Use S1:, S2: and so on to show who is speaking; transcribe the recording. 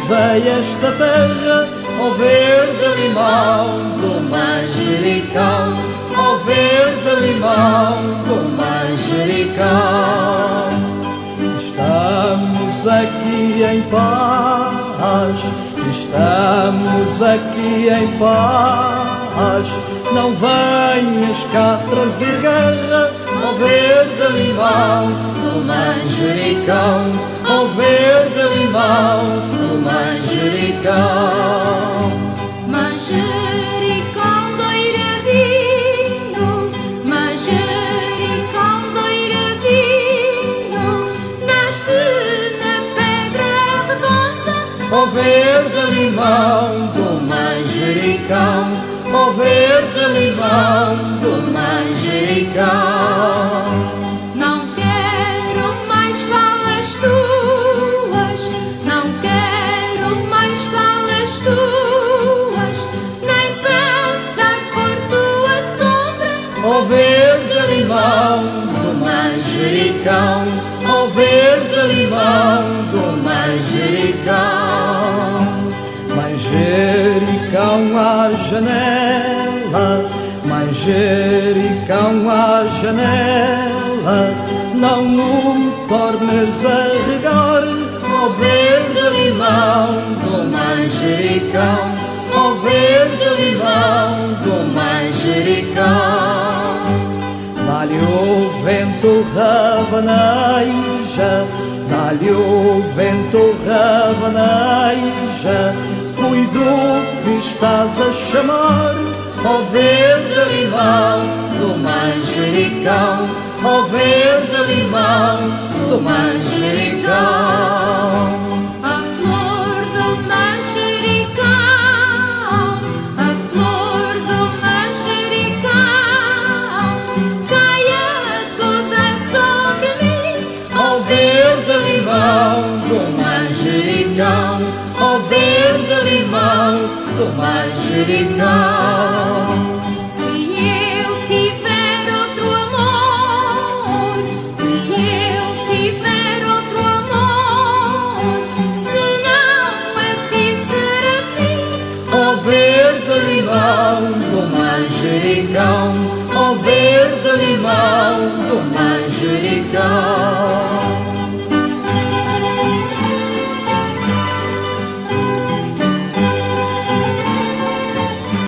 S1: Pisei esta terra, ó verde limão do manjericão, ó verde limão do manjericão. Estamos aqui em paz, estamos aqui em paz. Não venhas cá trazer guerra, ó verde limão do manjericão, ó verde limão do manjericão.
S2: Manjericão douradinho, manjericão douradinho, nasce na pedra redonda,
S1: Ó verde limão do manjericão, ó verde limão do manjericão.
S2: Não quero mais falas tuas, não quero mais falas tuas, nem pensar por tua sombra,
S1: Ó verde limão do manjericão, ó verde limão do manjericão. Manjericão à janela, manjericão à janela, não o tornes a regar, ó verde limão do manjericão, ó verde limão do manjericão. Dá-lhe o vento rabaneja, dá-lhe o vento rabaneja, cuido que estás a chamar, ó verde limão do manjericão, ó verde limão do manjericão.
S2: a flor do manjericão, a flor do manjericão, caia toda sobre mim,
S1: Ó verde limão do manjericão, ó verde limão do manjericão.
S2: Se eu tiver outro amor, se eu tiver outro amor, se não a ti serafim,
S1: Ó verde limão do manjericão,